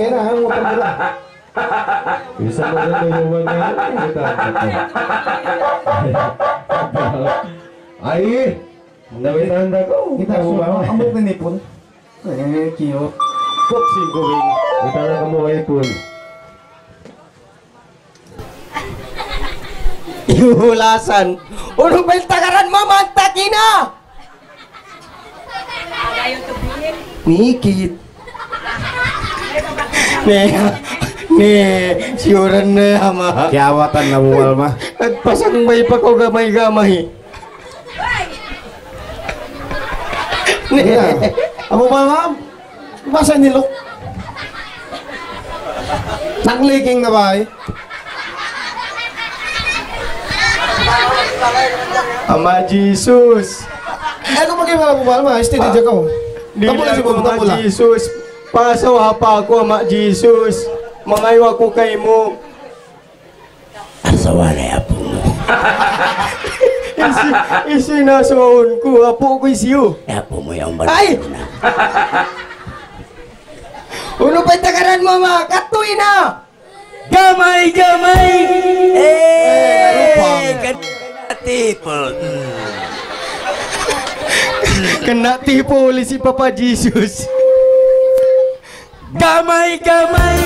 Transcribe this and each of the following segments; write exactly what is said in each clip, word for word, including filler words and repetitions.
na ang utang nila. Bisa mo na nuyuan nga. Ay, nawitan na ko. Kita suka amok na nipon. Eh, cute. Kok singkuring. Kita na kamu ay pun. Ihulasan. Unong baltagaran mo, mantakina! Mikit. Nih, nih, siuran na ama. Kiawatan na buwal mah. At pasang may pa ko gamay-gamay. Nih, amo ba ma'am? Basa nilok. Nakliking na ba eh? Ama Jesus. Ano maging mga buwal mah? Steady dyan ka mo. Tamula si Bobo, tamula. Ama Jesus. Pasawa pa ako, Ama Jesus. Mangaywa ko kay mo. Asawa na apo mo. Isi, isinasawon ko, apo ko isiyo. Apo mo yung Ay! balito na. Uno pa'y tagaran mo, Ma? Katuy na! Gamay, gamay! Eh! Kanatipol. Kena tipu oleh si Papa Jesus. Gamay, gamay!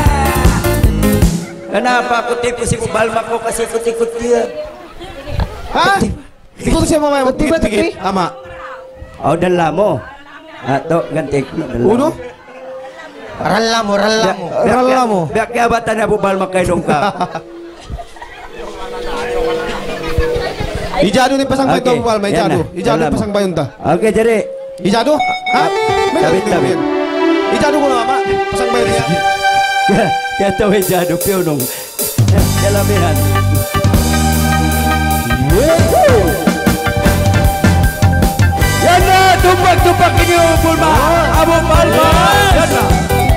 Kenapa aku tipu si Kubalma ko kasi ikut-ikut dia? Ha? Ikut siya mamaya magpikit-pikit. Ama. Oh, dala mo. Ato, ganti ko. Uno? Rala mo, rala mo. Rala mo. Biak jabatan na Kubalma kay dong ka. Ijado ni pasang bayon Okay, buwal, may yan ijado. na. Ijado Dala ni mo. pasang bayon ta. Okay, jadi. Ijado? Ha? May Tabit, nagpipil tabit. yan. Ijado ko na ama. Pasang bayon niya. Kaya tawin jado piyo nung. Jalamihan. Yan na! Tumpak-tumpak ini Bulma! Abo Palma! Yan na!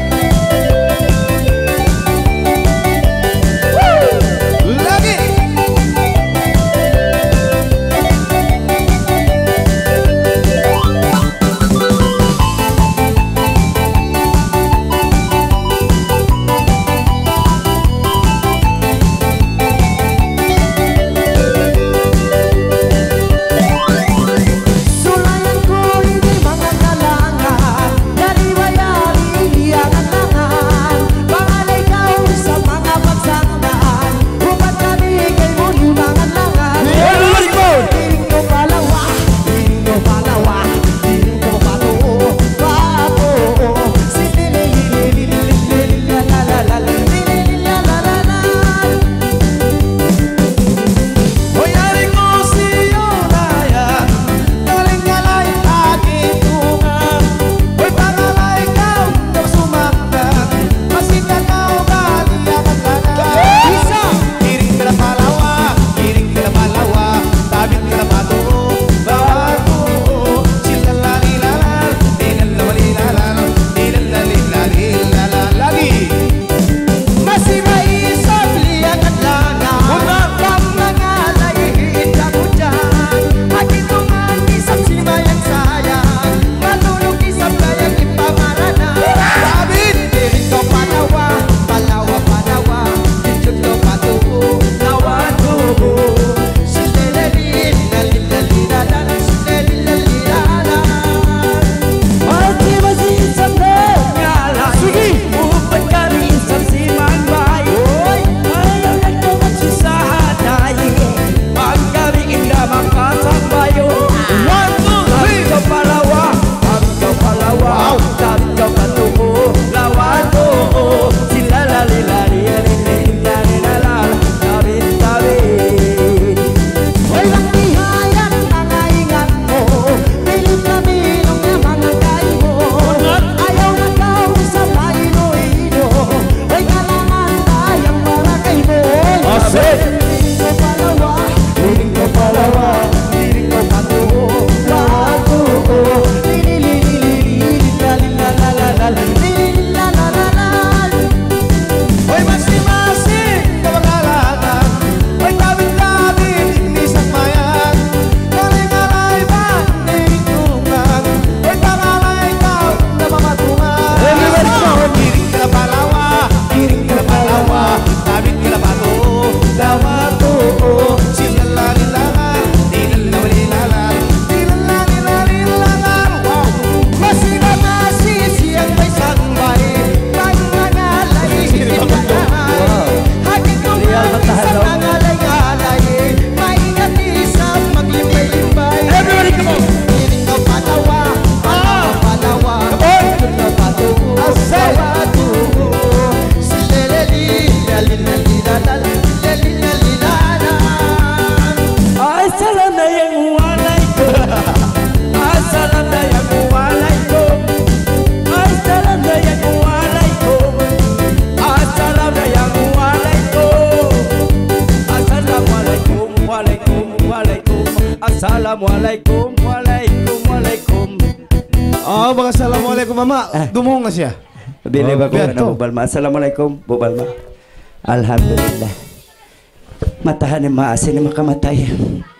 Lagi! Para Assalamualaikum, walaikum, walaikum. Oh, baka assalamualaikum mama. Dumong na siya. Bili ba ko biyan na to. Bu Balma? Assalamualaikum, Bu Balma. Alhamdulillah. Matahan ni maasin ni makamatay.